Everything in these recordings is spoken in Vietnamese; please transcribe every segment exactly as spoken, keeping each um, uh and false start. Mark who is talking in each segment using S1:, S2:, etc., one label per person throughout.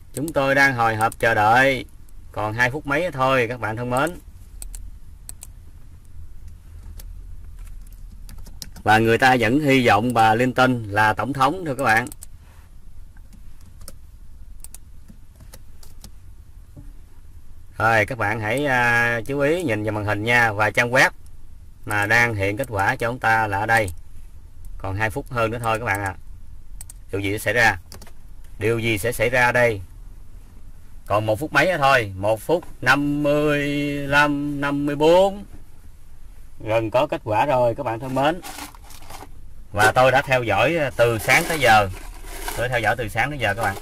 S1: Chúng tôi đang hồi hộp chờ đợi. Còn hai phút mấy thôi các bạn thân mến. Và người ta vẫn hy vọng bà Clinton là tổng thống thưa các bạn. Rồi các bạn hãy uh, chú ý nhìn vào màn hình nha. Và trang web mà đang hiện kết quả cho chúng ta là ở đây. Còn hai phút hơn nữa thôi các bạn ạ. À. Điều gì sẽ xảy ra? Điều gì sẽ xảy ra đây? Còn một phút mấy nữa thôi. Một phút năm mươi lăm, năm mươi bốn. Gần có kết quả rồi các bạn thân mến. Và tôi đã theo dõi từ sáng tới giờ. Tôi theo dõi từ sáng tới giờ các bạn.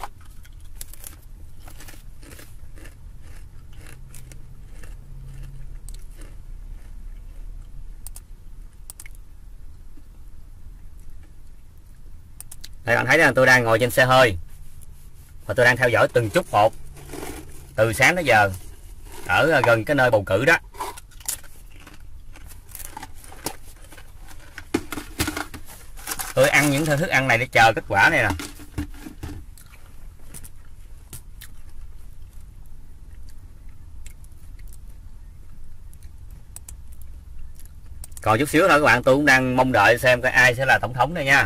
S1: Đây bạn thấy là tôi đang ngồi trên xe hơi. Và tôi đang theo dõi từng chút một. Từ sáng tới giờ. Ở gần cái nơi bầu cử đó. Tôi ăn những thức ăn này để chờ kết quả này nè. Còn chút xíu thôi các bạn, tôi cũng đang mong đợi xem cái ai sẽ là tổng thống đây nha.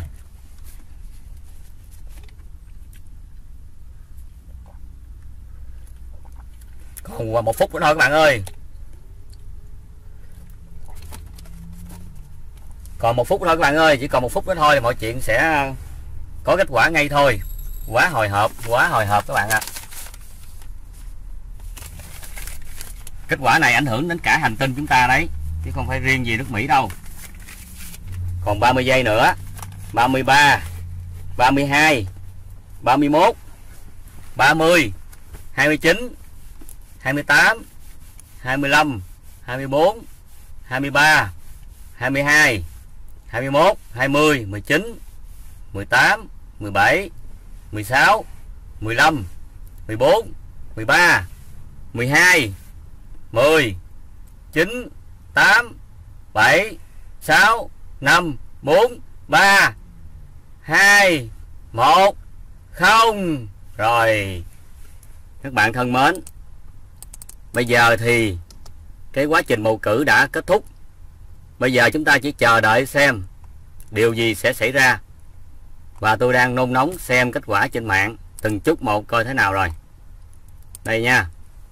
S1: Còn một phút nữa thôi các bạn ơi. Còn một phút thôi các bạn ơi, chỉ còn một phút nữa thôi mọi chuyện sẽ có kết quả ngay thôi. Quá hồi hộp, quá hồi hộp các bạn ạ. À. Kết quả này ảnh hưởng đến cả hành tinh chúng ta đấy, chứ không phải riêng gì nước Mỹ đâu. Còn ba mươi giây nữa. ba mươi ba, ba mươi hai, ba mươi mốt, ba mươi, hai mươi chín, hai mươi tám, hai mươi lăm, hai mươi bốn, hai mươi ba, hai mươi hai, hai mươi mốt, hai mươi, mười chín, mười tám, mười bảy, mười sáu, mười lăm, mười bốn, mười ba, mười hai, mười, chín, tám, bảy, sáu, năm, bốn, ba, hai, một, không. Rồi các bạn thân mến, bây giờ thì cái quá trình bầu cử đã kết thúc. Bây giờ chúng ta chỉ chờ đợi xem điều gì sẽ xảy ra. Và tôi đang nôn nóng xem kết quả trên mạng từng chút một coi thế nào rồi. Đây nha.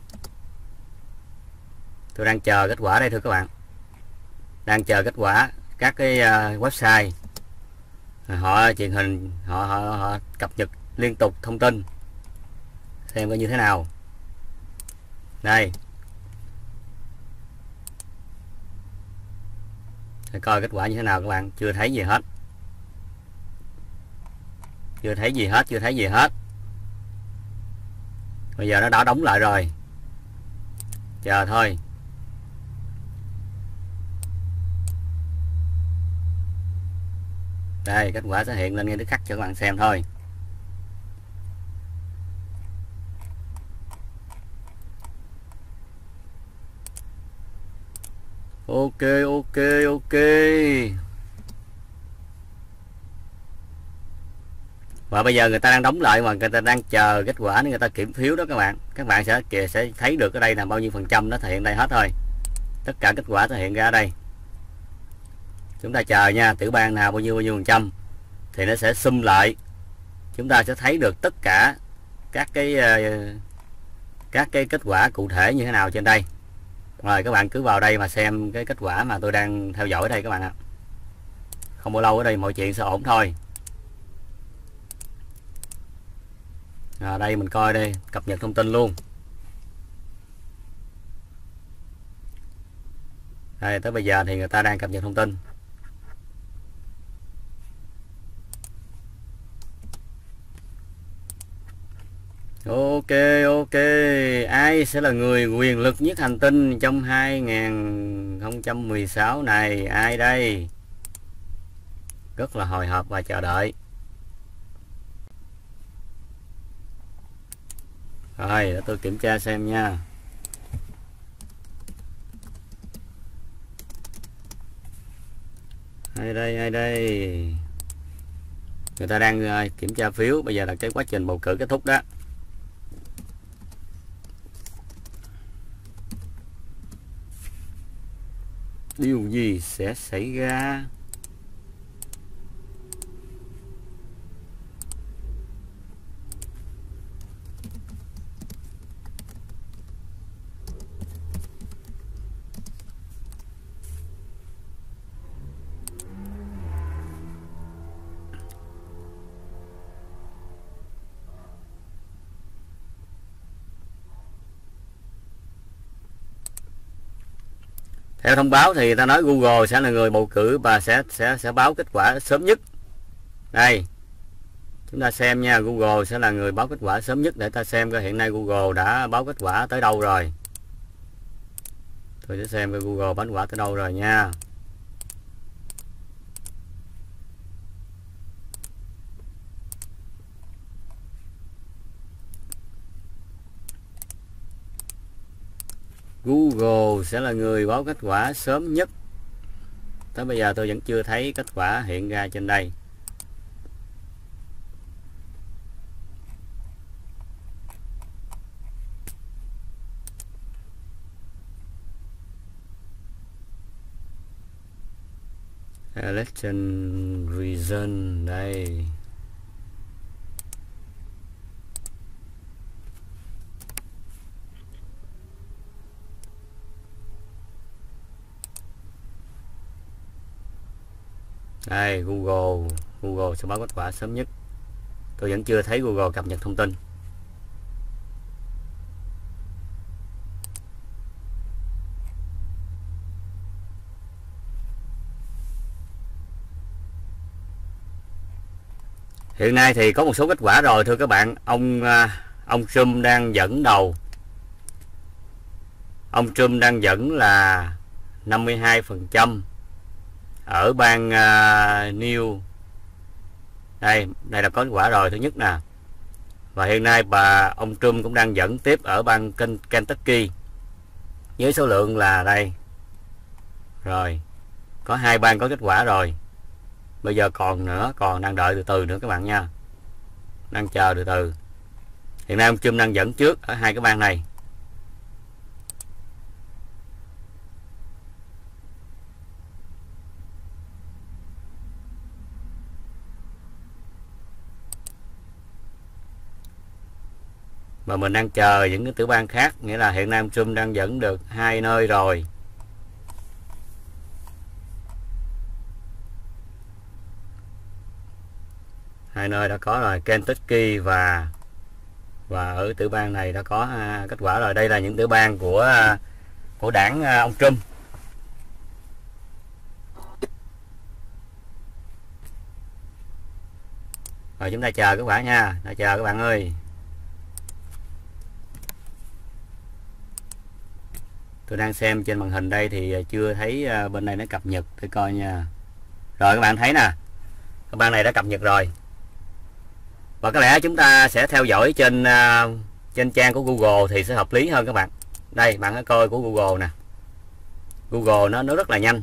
S1: Tôi đang chờ kết quả đây thưa các bạn. Đang chờ kết quả các cái uh, website họ truyền hình họ, họ, họ cập nhật liên tục thông tin xem coi như thế nào. Đây. Để coi kết quả như thế nào các bạn. Chưa thấy gì hết. Chưa thấy gì hết. Chưa thấy gì hết. Bây giờ nó đã đóng lại rồi. Chờ thôi. Đây kết quả sẽ hiện lên ngay tức khắc cho các bạn xem thôi. Ok ok ok. Và bây giờ người ta đang đóng lại mà người ta đang chờ kết quả để người ta kiểm phiếu đó các bạn. Các bạn sẽ kìa sẽ thấy được ở đây là bao nhiêu phần trăm nó thể hiện đây hết thôi. Tất cả kết quả thể hiện ra ở đây. Chúng ta chờ nha, tiểu bang nào bao nhiêu bao nhiêu phần trăm thì nó sẽ sum lại. Chúng ta sẽ thấy được tất cả các cái các cái kết quả cụ thể như thế nào trên đây. Rồi các bạn cứ vào đây mà xem cái kết quả mà tôi đang theo dõi đây các bạn ạ. Không bao lâu ở đây mọi chuyện sẽ ổn thôi. À, đây mình coi đây, cập nhật thông tin luôn. Đây tới bây giờ thì người ta đang cập nhật thông tin. Ok ok. Ai sẽ là người quyền lực nhất hành tinh trong hai không một sáu này? Ai đây? Rất là hồi hộp và chờ đợi. Rồi để tôi kiểm tra xem nha. Ai đây ai đây? Người ta đang kiểm tra phiếu. Bây giờ là cái quá trình bầu cử kết thúc đó. điều gì sẽ xảy ra? Theo thông báo thì ta nói Google sẽ là người bầu cử và sẽ sẽ sẽ báo kết quả sớm nhất. Đây, chúng ta xem nha, Google sẽ là người báo kết quả sớm nhất. Để ta xem coi hiện nay Google đã báo kết quả tới đâu rồi. Tôi sẽ xem coi Google báo kết quả tới đâu rồi nha. Google sẽ là người báo kết quả sớm nhất. Tới bây giờ tôi vẫn chưa thấy kết quả hiện ra trên đây. Election Reason đây. Đây, Google Google sẽ báo kết quả sớm nhất. Tôi vẫn chưa thấy Google cập nhật thông tin. Hiện nay thì có một số kết quả rồi thưa các bạn. Ông ông Trump đang dẫn đầu. Ông Trump đang dẫn là năm mươi hai phần trăm ở bang uh, New. Đây, đây là có kết quả rồi thứ nhất nè. Và hiện nay bà ông Trump cũng đang dẫn tiếp ở bang Kentucky với số lượng là đây. Rồi, có hai bang có kết quả rồi. Bây giờ còn nữa, còn đang đợi từ từ nữa các bạn nha. Đang chờ từ từ. Hiện nay ông Trump đang dẫn trước ở hai cái bang này. Và mình đang chờ những cái tiểu bang khác. Nghĩa là hiện nay ông Trump đang dẫn được hai nơi rồi. Hai nơi đã có rồi, Kentucky và và ở tiểu bang này đã có à, kết quả rồi. Đây là những tiểu bang của à, của đảng à, ông Trump. Rồi chúng ta chờ kết quả nha, ta chờ các bạn ơi. Tôi đang xem trên màn hình đây thì chưa thấy à, bên này nó cập nhật để coi nha. Rồi các bạn thấy nè, các bạn này đã cập nhật rồi. Và có lẽ chúng ta sẽ theo dõi trên uh, trên trang của Google thì sẽ hợp lý hơn các bạn. Đây, bạn hãy coi của Google nè. Google nó nó rất là nhanh.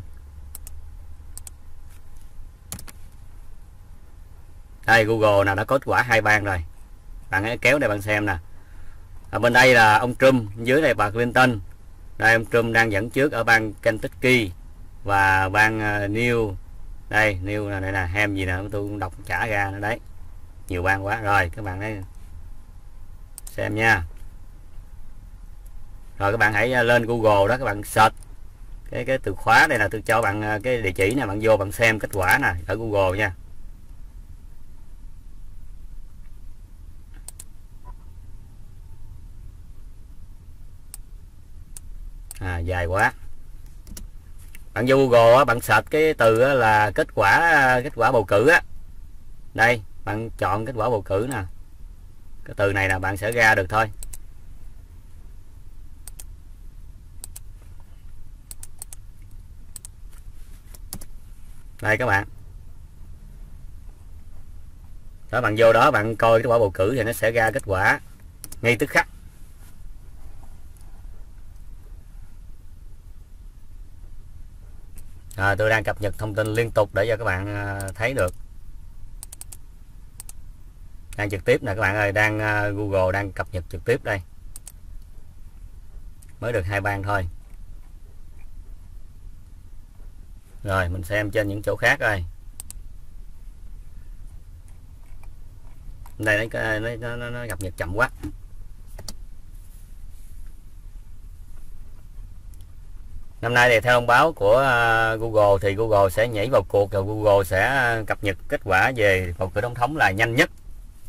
S1: Đây, Google nào đã có kết quả hai bang rồi. Bạn hãy kéo đây bạn xem nè. Ở bên đây là ông Trump, dưới đây bà Clinton. Đây ông Trump đang dẫn trước ở bang Kentucky và bang uh, New. Đây, New là đây là Ham gì nè, tôi cũng đọc trả ra nữa đấy. Nhiều bang quá. Rồi các bạn hãy xem nha. Rồi các bạn hãy lên Google đó, các bạn search cái cái từ khóa đây là tôi cho bạn cái địa chỉ này, bạn vô bạn xem kết quả nè ở Google nha. À dài quá. Bạn vô Google bạn search cái từ là kết quả kết quả bầu cử á. Đây, bạn chọn kết quả bầu cử nè. Cái từ này là bạn sẽ ra được thôi. Đây các bạn. Đó, bạn vô đó bạn coi kết quả bầu cử thì nó sẽ ra kết quả ngay tức khắc. À, tôi đang cập nhật thông tin liên tục để cho các bạn thấy được. Đang trực tiếp nè các bạn ơi, đang Google đang cập nhật trực tiếp đây. Mới được hai bang thôi. Rồi mình xem trên những chỗ khác coi. Đây nó, nó, nó, nó cập nhật chậm quá. Năm nay thì theo thông báo của Google thì Google sẽ nhảy vào cuộc, rồi Google sẽ cập nhật kết quả về bầu cử tổng thống là nhanh nhất.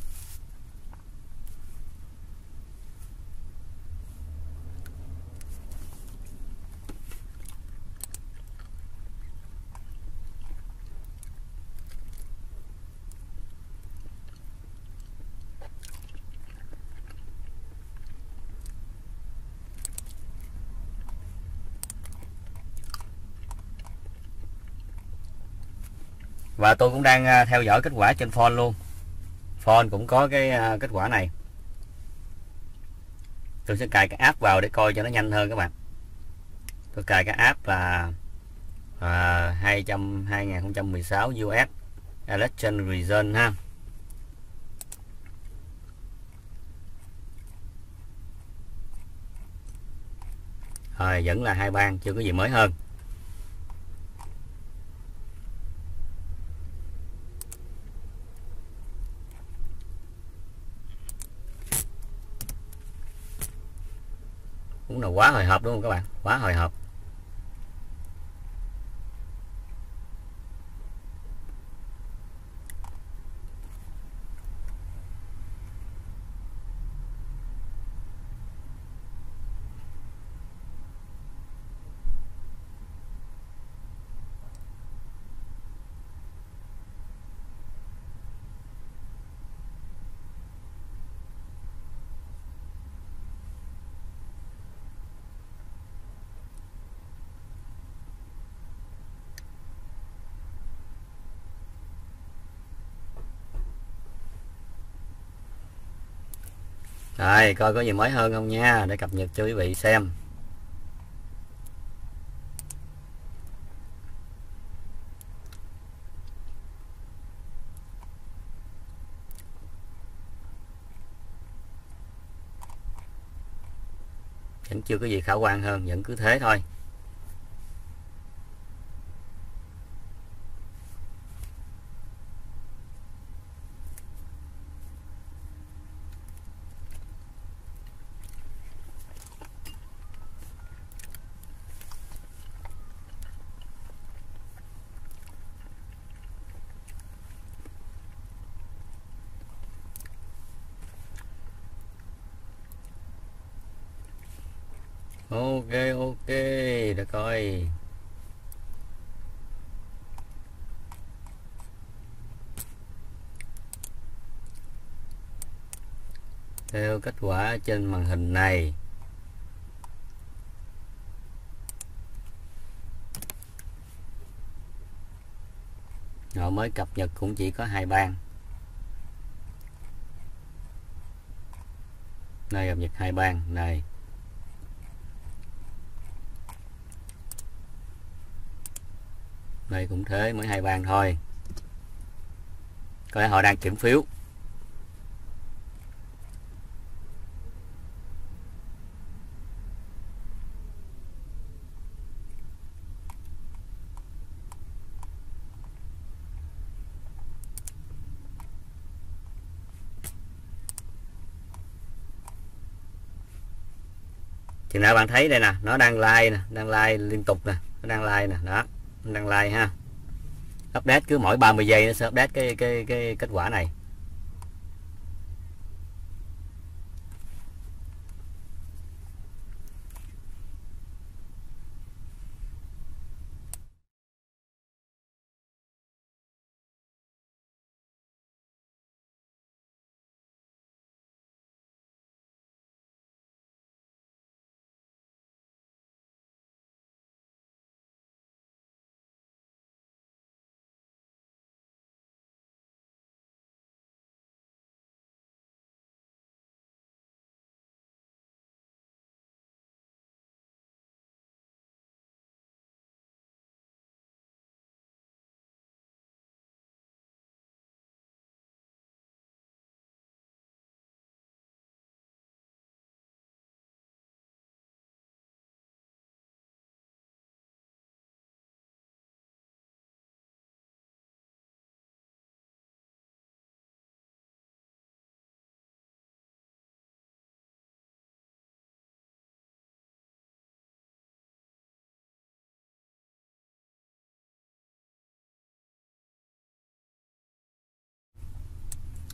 S1: Và tôi cũng đang theo dõi kết quả trên phone luôn. Phone cũng có cái kết quả này. Tôi sẽ cài cái app vào để coi cho nó nhanh hơn các bạn. Tôi cài cái app là à, hai trăm hai không một sáu u ét Election Result ha. Rồi vẫn là hai bang, chưa có gì mới hơn. Cũng là quá hồi hộp đúng không các bạn? Quá hồi hộp. Rồi coi có gì mới hơn không nha, để cập nhật cho quý vị xem. Vẫn chưa có gì khả quan hơn, vẫn cứ thế thôi. Ok ok, để coi. Theo kết quả trên màn hình này, họ mới cập nhật cũng chỉ có hai bang. Đây cập nhật hai bang này. Đây cũng thế, mới hai bang thôi. Có lẽ họ đang kiểm phiếu. Chừng nào bạn thấy đây nè, nó đang like nè, đang like liên tục nè, nó đang like nè, đó, nó đang like ha. Update cứ mỗi ba mươi giây nó sẽ update cái cái cái kết quả này.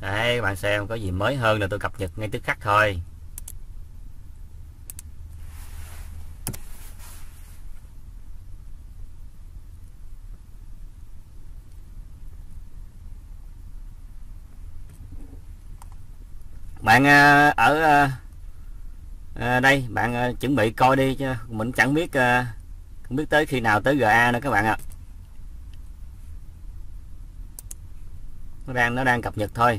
S1: Đấy, các bạn xem có gì mới hơn là tôi cập nhật ngay tức khắc thôi. Bạn ở à, đây bạn à, chuẩn bị coi đi chứ mình chẳng biết à, không biết tới khi nào tới giê a nữa các bạn ạ. Nó đang nó đang cập nhật thôi.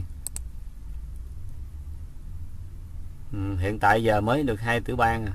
S1: Ừ, hiện tại giờ mới được hai tiểu bang à.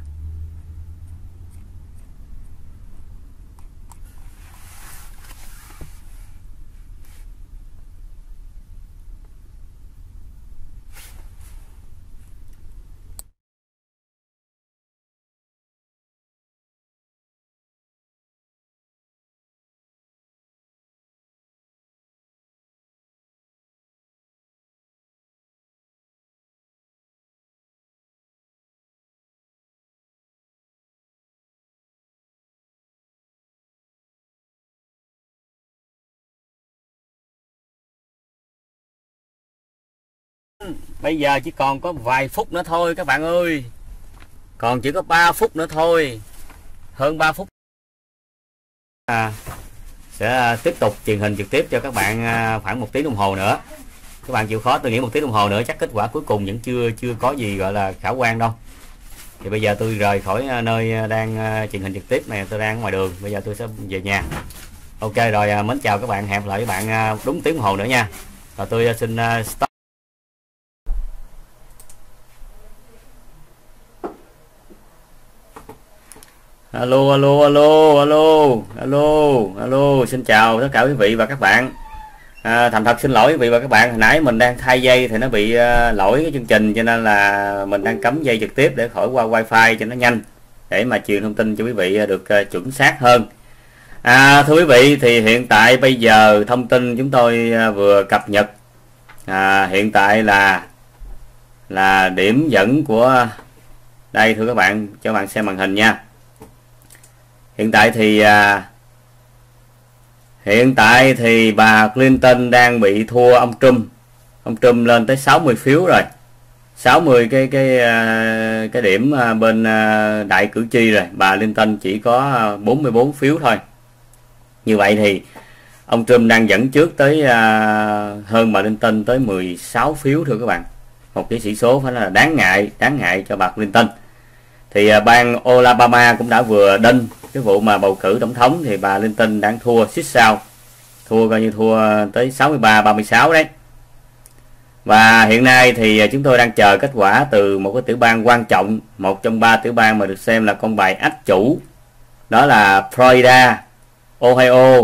S1: Bây giờ chỉ còn có vài phút nữa thôi các bạn ơi. Còn chỉ có ba phút nữa thôi. Hơn ba phút. À, sẽ tiếp tục truyền hình trực tiếp cho các bạn khoảng một tiếng đồng hồ nữa. Các bạn chịu khó, tôi nghĩ một tiếng đồng hồ nữa chắc kết quả cuối cùng vẫn chưa chưa có gì gọi là khả quan đâu. Thì bây giờ tôi rời khỏi nơi đang truyền hình trực tiếp này, tôi đang ngoài đường. Bây giờ tôi sẽ về nhà. Ok rồi, mến chào các bạn, hẹn lại các bạn đúng tiếng đồng hồ nữa nha. Rồi tôi xin stop. Alo alo alo alo alo alo xin chào tất cả quý vị và các bạn. À, thành thật xin lỗi quý vị và các bạn, hồi nãy mình đang thay dây thì nó bị uh, lỗi cái chương trình, cho nên là mình đang cắm dây trực tiếp để khỏi qua wifi cho nó nhanh, để mà truyền thông tin cho quý vị được uh, chuẩn xác hơn. À, thưa quý vị, thì hiện tại bây giờ thông tin chúng tôi uh, vừa cập nhật, à, hiện tại là là điểm dẫn của đây, thưa các bạn, cho bạn xem màn hình nha. Hiện tại thì à, hiện tại thì bà Clinton đang bị thua ông Trump. Ông Trump lên tới sáu mươi phiếu rồi, sáu mươi cái cái cái điểm bên đại cử tri rồi. Bà Clinton chỉ có bốn mươi bốn phiếu thôi. Như vậy thì ông Trump đang dẫn trước tới hơn bà Clinton tới mười sáu phiếu, thưa các bạn. Một cái sĩ số phải là đáng ngại, đáng ngại cho bà Clinton. Thì bang Alabama cũng đã vừa đinh cái vụ mà bầu cử tổng thống, thì bà Clinton đang thua xích sao, thua coi như thua tới sáu mươi ba ba mươi sáu đấy. Và hiện nay thì chúng tôi đang chờ kết quả từ một cái tiểu bang quan trọng, một trong ba tiểu bang mà được xem là con bài ách chủ, đó là Florida, Ohio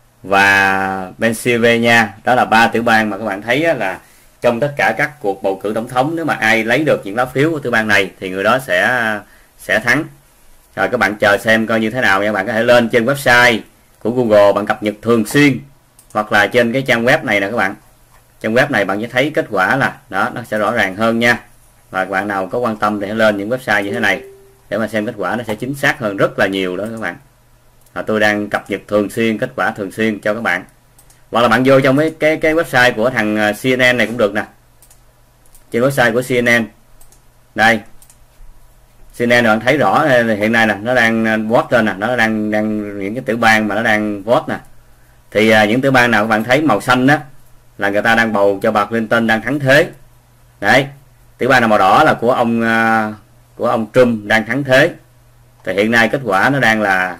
S1: và Pennsylvania. Đó là ba tiểu bang mà các bạn thấy là trong tất cả các cuộc bầu cử tổng thống, nếu mà ai lấy được những lá phiếu của tiểu bang này thì người đó sẽ sẽ thắng. Rồi các bạn chờ xem coi như thế nào nha. Bạn có thể lên trên website của Google, bạn cập nhật thường xuyên, hoặc là trên cái trang web này nè các bạn. Trang web này bạn sẽ thấy kết quả là đó, nó sẽ rõ ràng hơn nha. Và các bạn nào có quan tâm thì hãy lên những website như thế này để mà xem kết quả, nó sẽ chính xác hơn rất là nhiều đó các bạn. Và tôi đang cập nhật thường xuyên, kết quả thường xuyên cho các bạn. Hoặc là bạn vô trong cái cái, cái website của thằng xê en en này cũng được nè. Trên website của xê en en đây, xê en en bạn thấy rõ hiện nay nè, nó đang vote lên nè, nó đang đang những cái tiểu bang mà nó đang vote nè. Thì à, những tiểu bang nào các bạn thấy màu xanh đó là người ta đang bầu cho bà Clinton đang thắng thế. Đấy, tiểu bang nào màu đỏ là của ông uh, của ông Trump đang thắng thế. Thì hiện nay kết quả nó đang là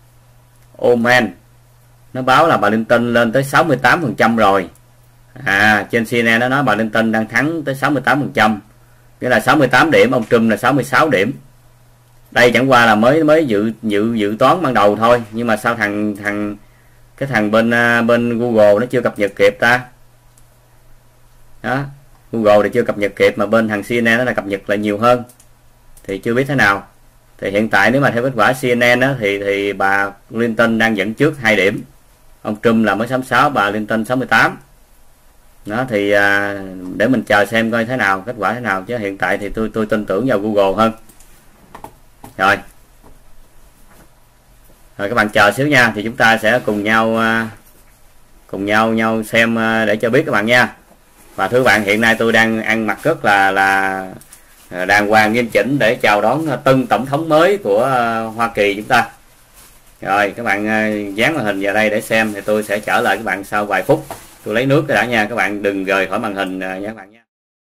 S1: Oman, nó báo là bà Clinton lên tới sáu mươi tám phần trăm rồi. À, trên xê en en nó nói bà Clinton đang thắng tới sáu mươi tám phần trăm, nghĩa là sáu mươi tám điểm, ông Trump là sáu mươi sáu điểm. Đây chẳng qua là mới mới dự dự dự toán ban đầu thôi, nhưng mà sao thằng thằng cái thằng bên bên Google nó chưa cập nhật kịp ta. Đó, Google thì chưa cập nhật kịp, mà bên thằng xê en en nó là cập nhật lại nhiều hơn. Thì chưa biết thế nào. Thì hiện tại nếu mà theo kết quả xê en en đó, thì thì bà Clinton đang dẫn trước hai điểm. Ông Trump là mới sáu mươi sáu, bà Clinton sáu mươi tám. Đó thì à, để mình chờ xem coi thế nào, kết quả thế nào, chứ hiện tại thì tôi tôi tin tưởng vào Google hơn. Rồi. Rồi các bạn chờ xíu nha, thì chúng ta sẽ cùng nhau cùng nhau nhau xem để cho biết các bạn nha. Và thưa bạn, hiện nay tôi đang ăn mặc rất là là đàng hoàng nghiêm chỉnh để chào đón tân tổng thống mới của Hoa Kỳ chúng ta. Rồi các bạn dán màn hình vào đây để xem, thì tôi sẽ trở lại các bạn sau vài phút. Tôi lấy nước đã nha, các bạn đừng rời khỏi màn hình nha các bạn nha.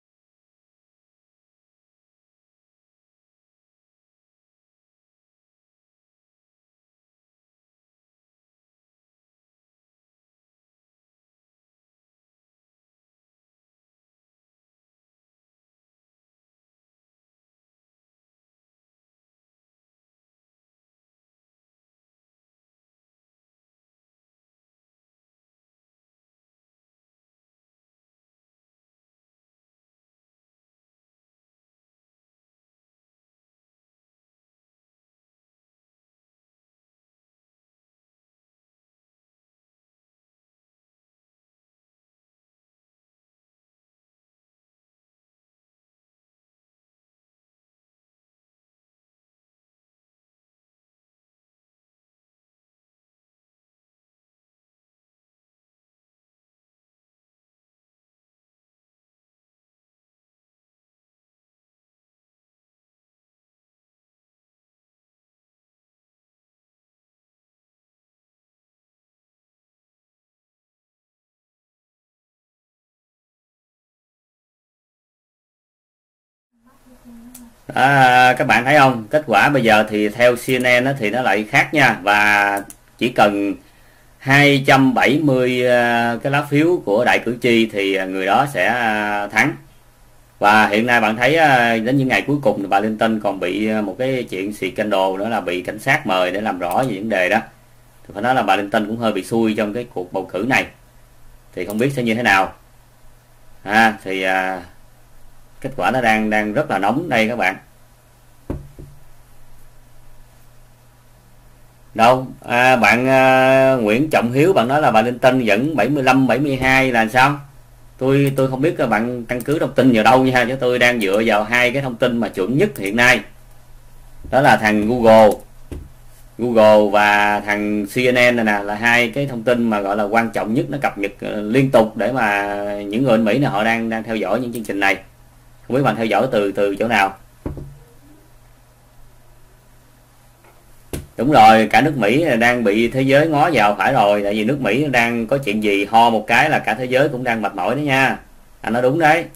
S1: À, các bạn thấy không, kết quả bây giờ thì theo xê en en thì nó lại khác nha, và chỉ cần hai trăm bảy mươi cái lá phiếu của đại cử tri thì người đó sẽ thắng. Và hiện nay bạn thấy đến những ngày cuối cùng thì bà Clinton còn bị một cái chuyện scandal nữa là bị cảnh sát mời để làm rõ về vấn đề đó. Thì phải nói là bà Clinton cũng hơi bị xui trong cái cuộc bầu cử này, thì không biết sẽ như thế nào. À, thì à, kết quả nó đang đang rất là nóng đây các bạn. Đâu à, bạn à, Nguyễn Trọng Hiếu, bạn nói là bà Clinton dẫn bảy mươi lăm bảy mươi hai là sao? Tôi tôi không biết các bạn căn cứ thông tin vào đâu nha, chứ tôi đang dựa vào hai cái thông tin mà chuẩn nhất hiện nay. Đó là thằng Google Google và thằng xê en en này nè, là hai cái thông tin mà gọi là quan trọng nhất, nó cập nhật liên tục để mà những người Mỹ này họ đang đang theo dõi những chương trình này. Không biết bạn theo dõi từ từ chỗ nào? Đúng rồi, cả nước Mỹ đang bị thế giới ngó vào phải rồi, tại vì nước Mỹ đang có chuyện gì ho một cái là cả thế giới cũng đang mệt mỏi đó nha. Anh nói đúng đấy.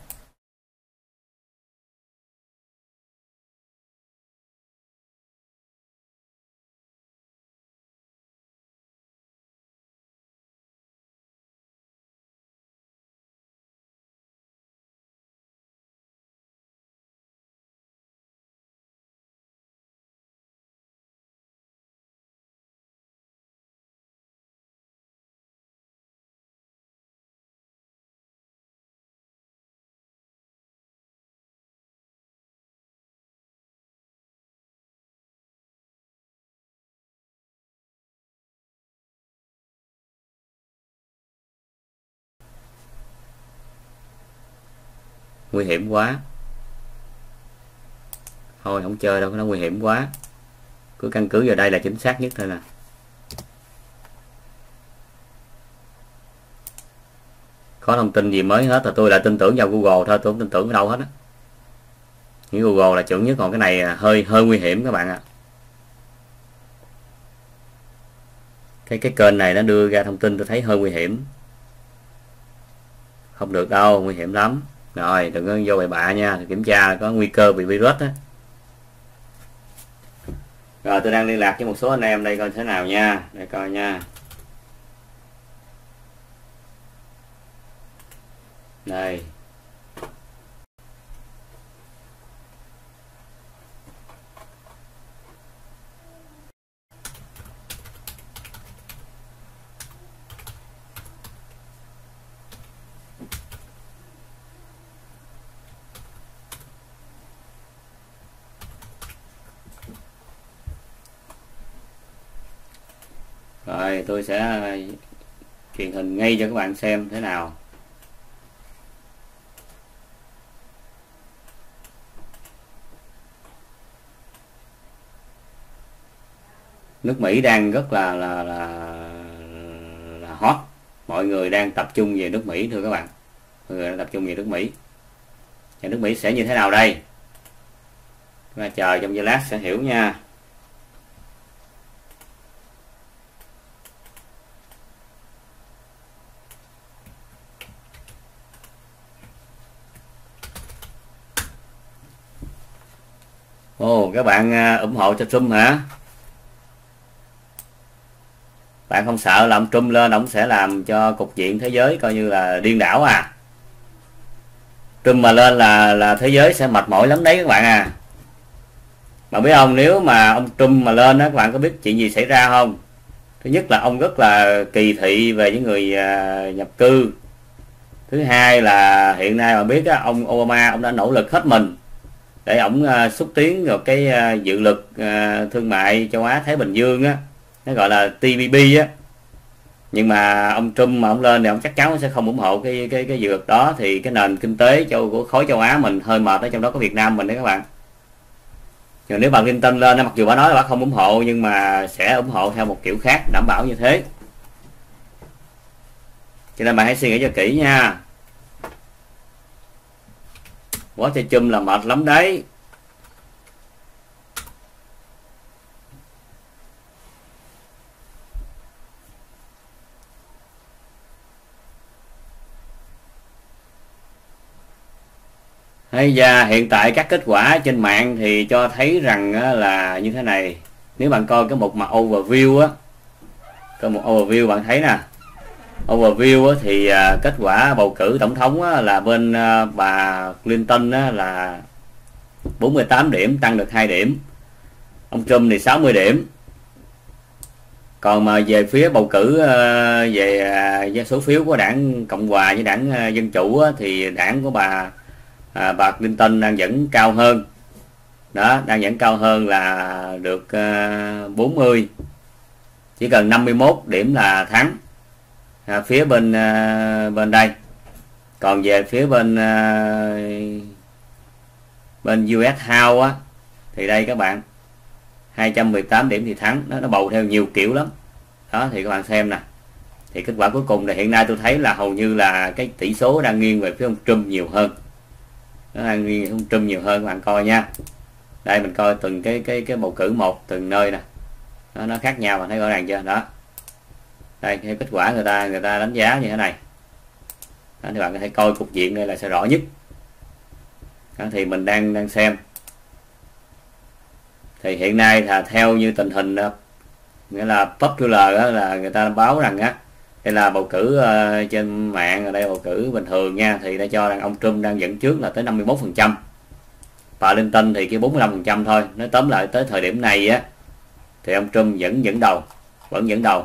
S1: Nguy hiểm quá. Thôi không chơi đâu, nó nguy hiểm quá. Cứ căn cứ vào đây là chính xác nhất thôi nè. Có thông tin gì mới hết là tôi lại tin tưởng vào Google thôi, tôi không tin tưởng ở đâu hết á. Những Google là chuẩn nhất, còn cái này hơi hơi nguy hiểm các bạn ạ. Cái cái kênh này nó đưa ra thông tin tôi thấy hơi nguy hiểm. Không được đâu, nguy hiểm lắm. Rồi đừng có vô bậy bạ nha, kiểm tra có nguy cơ bị virus á. Rồi tôi đang liên lạc với một số anh em đây coi thế nào nha, để coi nha. Đây. Rồi tôi sẽ truyền hình ngay cho các bạn xem thế nào. Nước Mỹ đang rất là là là, là hot. Mọi người đang tập trung về nước Mỹ thưa các bạn. người đang tập trung về nước Mỹ. Và nước Mỹ sẽ như thế nào đây? Chúng ta chờ trong giây lát sẽ hiểu nha. Ồ, các bạn ủng hộ cho Trump hả? Bạn không sợ là ông Trump lên ông sẽ làm cho cục diện thế giới coi như là điên đảo à? Trump mà lên là là thế giới sẽ mệt mỏi lắm đấy các bạn à. Mà biết không, nếu mà ông Trump mà lên đó, các bạn có biết chuyện gì xảy ra không? Thứ nhất là ông rất là kỳ thị về những người uh, nhập cư. Thứ hai là hiện nay mà biết á, ông Obama ông đã nỗ lực hết mình để ổng uh, xúc tiến vào cái uh, dự luật uh, thương mại châu Á Thái Bình Dương á, nó gọi là T P P á. Nhưng mà ông Trump mà ông lên thì ông chắc chắn sẽ không ủng hộ cái cái cái dự luật đó, thì cái nền kinh tế châu của khối châu Á mình hơi mệt, ở trong đó có Việt Nam mình đấy các bạn. Nhưng nếu bà Clinton lên, mặc dù bà nói là bà không ủng hộ nhưng mà sẽ ủng hộ theo một kiểu khác, đảm bảo như thế. Cho nên bạn hãy suy nghĩ cho kỹ nha. Quá chơi chum là mệt lắm đấy. Hay da, hiện tại các kết quả trên mạng thì cho thấy rằng là như thế này. Nếu bạn coi cái mục mà overview á, coi một overview bạn thấy nè. Overview thì kết quả bầu cử tổng thống là bên bà Clinton là bốn mươi tám điểm, tăng được hai điểm. Ông Trump thì sáu mươi điểm. Còn mà về phía bầu cử về số phiếu của đảng Cộng Hòa với đảng Dân Chủ thì đảng của bà À, bà Clinton đang dẫn cao hơn đó, đang dẫn cao hơn là được uh, bốn mươi, chỉ cần năm mươi mốt điểm là thắng à, phía bên uh, bên đây. Còn về phía bên uh, bên u ét House á, thì đây các bạn, hai trăm mười tám điểm thì thắng. Nó, nó bầu theo nhiều kiểu lắm đó, thì các bạn xem nè. Thì kết quả cuối cùng là hiện nay tôi thấy là hầu như là cái tỷ số đang nghiêng về phía ông Trump nhiều hơn. Nó đang nghiêng ông Trump nhiều hơn, các bạn coi nha. Đây mình coi từng cái cái cái bầu cử một từng nơi nè, nó, nó khác nhau, bạn thấy rõ ràng chưa đó. Đây cái kết quả người ta người ta đánh giá như thế này đó, thì bạn có thể coi cục diện đây là sẽ rõ nhất đó, thì mình đang đang xem. Thì hiện nay là theo như tình hình đó, nghĩa là popular đó, là người ta báo rằng á, đây là bầu cử uh, trên mạng, ở đây bầu cử bình thường nha, thì đã cho rằng ông Trump đang dẫn trước là tới năm mươi mốt phần trăm, bà Clinton thì kia bốn mươi lăm phần trăm thôi. Nói tóm lại tới thời điểm này á thì ông Trump vẫn dẫn đầu, vẫn dẫn đầu.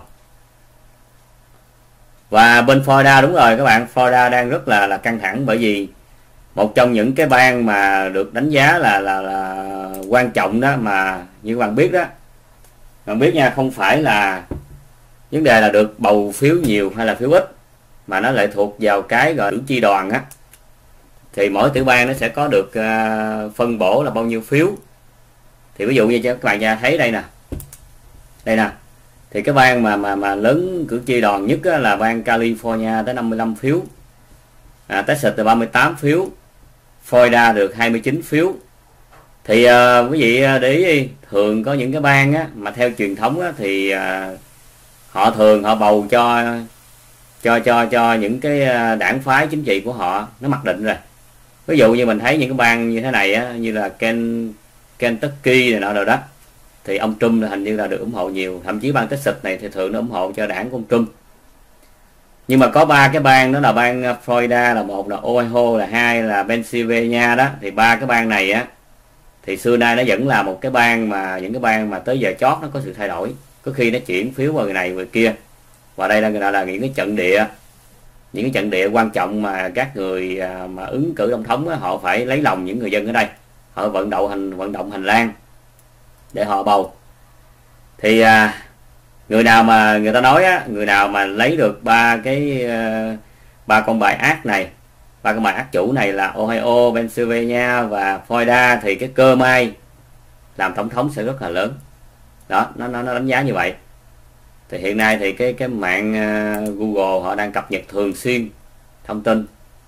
S1: Và bên Florida, đúng rồi các bạn, Florida đang rất là là căng thẳng, bởi vì một trong những cái bang mà được đánh giá là là là quan trọng đó, mà như các bạn biết đó, bạn biết nha, không phải là vấn đề là được bầu phiếu nhiều hay là phiếu ít, mà nó lại thuộc vào cái gọi cử tri đoàn á. Thì mỗi tiểu bang nó sẽ có được uh, phân bổ là bao nhiêu phiếu. Thì ví dụ như cho các bạn ra thấy đây nè, đây nè, thì cái bang mà mà mà lớn cử tri đoàn nhất á, là bang California tới năm mươi lăm phiếu, à, Texas từ ba mươi tám phiếu, Florida được hai mươi chín phiếu. Thì uh, quý vị để ý đi, thường có những cái bang á, mà theo truyền thống á, thì uh, họ thường họ bầu cho cho cho cho những cái đảng phái chính trị của họ nó mặc định rồi. Ví dụ như mình thấy những cái bang như thế này á, như là Ken, Kentucky này nọ rồi đó, thì ông Trump hình như là được ủng hộ nhiều. Thậm chí bang Texas này thì thường nó ủng hộ cho đảng của ông Trump. Nhưng mà có ba cái bang, đó là bang Florida là một, là Ohio là hai, là Pennsylvania đó. Thì ba cái bang này á thì xưa nay nó vẫn là một cái bang mà những cái bang mà tới giờ chót nó có sự thay đổi, có khi nó chuyển phiếu vào người này người kia. Và đây là người ta là những cái trận địa, những cái trận địa quan trọng mà các người mà ứng cử tổng thống á, họ phải lấy lòng những người dân ở đây, họ vận động hành vận động hành lang để họ bầu. Thì à, người nào mà người ta nói á, người nào mà lấy được ba cái ba con bài ác này, ba con bài ác chủ này là Ohio, Pennsylvania và Florida, thì cái cơ may làm tổng thống sẽ rất là lớn. Đó, nó nó nó đánh giá như vậy. Thì hiện nay thì cái cái mạng uh, Google họ đang cập nhật thường xuyên thông tin,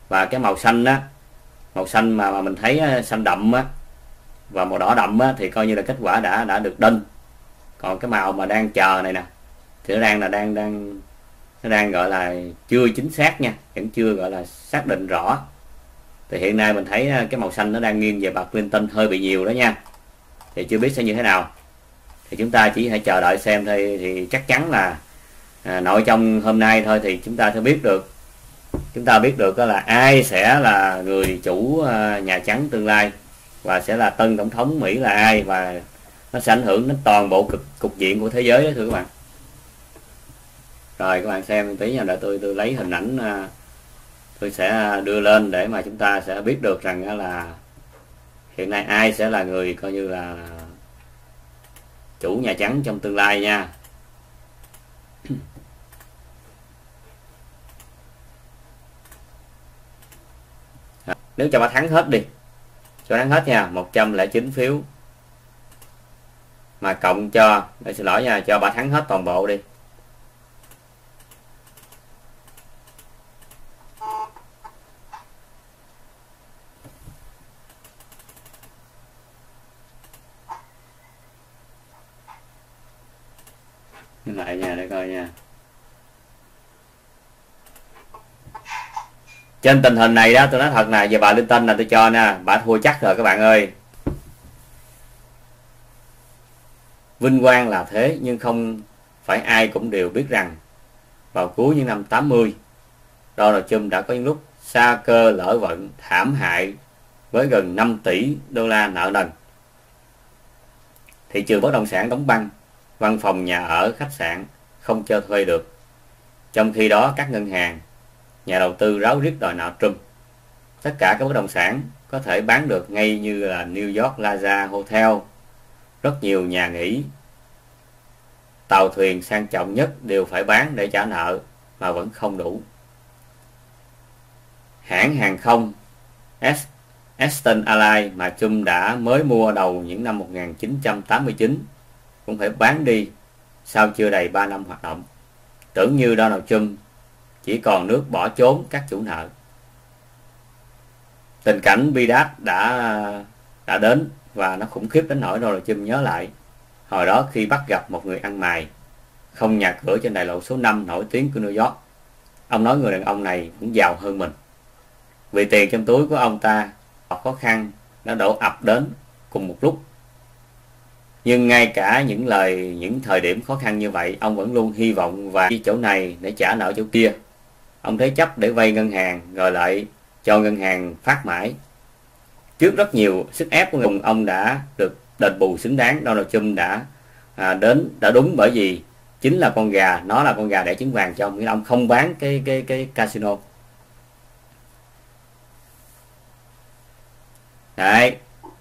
S1: Và cái màu xanh á, màu xanh mà, mà mình thấy xanh đậm á và màu đỏ đậm á, thì coi như là kết quả đã đã được đinh. Còn cái màu mà đang chờ này nè thì nó đang là đang đang nó đang gọi là chưa chính xác nha, vẫn chưa gọi là xác định rõ. Thì hiện nay mình thấy cái màu xanh nó đang nghiêng về bà Clinton hơi bị nhiều đó nha. Thì chưa biết sẽ như thế nào, thì chúng ta chỉ hãy chờ đợi xem thôi. Thì chắc chắn là à, nội trong hôm nay thôi thì chúng ta sẽ biết được, chúng ta biết được là ai sẽ là người chủ Nhà Trắng tương lai và sẽ là tân tổng thống Mỹ là ai, và nó sẽ ảnh hưởng đến toàn bộ cục, cục diện của thế giới đó thưa các bạn. Rồi các bạn xem tí nha, để tôi tôi lấy hình ảnh tôi sẽ đưa lên để mà chúng ta sẽ biết được rằng là hiện nay ai sẽ là người coi như là chủ Nhà Trắng trong tương lai nha. Nếu cho bà thắng hết đi, cho thắng hết nha, một trăm lẻ chín phiếu, mà cộng cho, để xin lỗi nha, cho bà thắng hết toàn bộ đi. Nhìn lại nha để coi nha. Trên tình hình này đó, tôi nói thật nè, giờ bà Clinton là tôi cho nè, bà thua chắc rồi các bạn ơi. Vinh quang là thế, nhưng không phải ai cũng đều biết rằng vào cuối những năm tám mươi, Donald Trump đã có những lúc sa cơ lỡ vận thảm hại với gần năm tỷ đô la nợ nần. Thị trường bất động sản đóng băng, văn phòng nhà ở, khách sạn không cho thuê được. Trong khi đó các ngân hàng, nhà đầu tư ráo riết đòi nợ Trump. Tất cả các bất động sản có thể bán được ngay như là New York Plaza Hotel, rất nhiều nhà nghỉ, tàu thuyền sang trọng nhất đều phải bán để trả nợ mà vẫn không đủ. Hãng hàng không Eastern Airlines mà Trump đã mới mua đầu những năm một nghìn chín trăm tám mươi chín cũng phải bán đi sau chưa đầy ba năm hoạt động. Tưởng như Donald Trump chỉ còn nước bỏ trốn các chủ nợ. Tình cảnh bi đát đã đã đến và nó khủng khiếp đến nỗi Donald Trump nhớ lại hồi đó khi bắt gặp một người ăn mày không nhà cửa trên đại lộ số năm nổi tiếng của New York. Ông nói người đàn ông này cũng giàu hơn mình, vì tiền trong túi của ông ta khó khăn đã đổ ập đến cùng một lúc. Nhưng ngay cả những lời những thời điểm khó khăn như vậy, ông vẫn luôn hy vọng và đi chỗ này để trả nợ chỗ kia. Ông thế chấp để vay ngân hàng rồi lại cho ngân hàng phát mãi. Trước rất nhiều sức ép của người, ông đã được đền bù xứng đáng. Donald Trump đã à, đến đã đúng, bởi vì chính là con gà, nó là con gà đẻ trứng vàng cho ông, nghĩa là ông không bán cái cái cái casino. Đấy.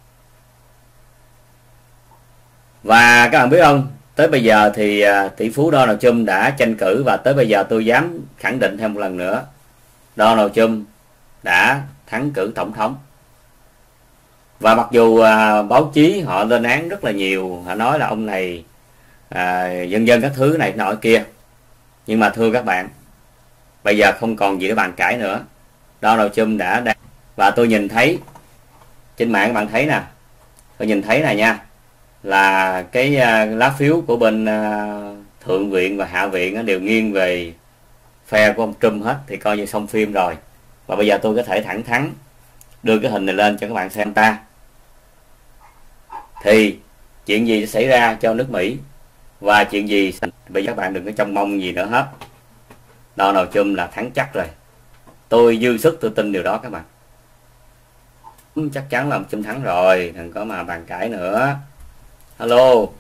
S1: Và các bạn biết không, tới bây giờ thì à, tỷ phú Donald Trump đã tranh cử, và tới bây giờ tôi dám khẳng định thêm một lần nữa, Donald Trump đã thắng cử tổng thống. Và mặc dù à, báo chí họ lên án rất là nhiều, họ nói là ông này à, dân dân các thứ này nọ kia, nhưng mà thưa các bạn, bây giờ không còn gì để bàn cãi nữa. Donald Trump đã đạt, và tôi nhìn thấy trên mạng, các bạn thấy nè, tôi nhìn thấy này nha, là cái uh, lá phiếu của bên uh, thượng viện và hạ viện uh, đều nghiêng về phe của ông Trump hết, thì coi như xong phim rồi. Và bây giờ tôi có thể thẳng thắn đưa cái hình này lên cho các bạn xem ta, thì chuyện gì sẽ xảy ra cho nước Mỹ và chuyện gì bây giờ các bạn đừng có trông mong gì nữa hết. Donald Trump là thắng chắc rồi, tôi dư sức tôi tin điều đó các bạn. Chắc chắn là ông Trump thắng rồi, đừng có mà bàn cãi nữa. Alo.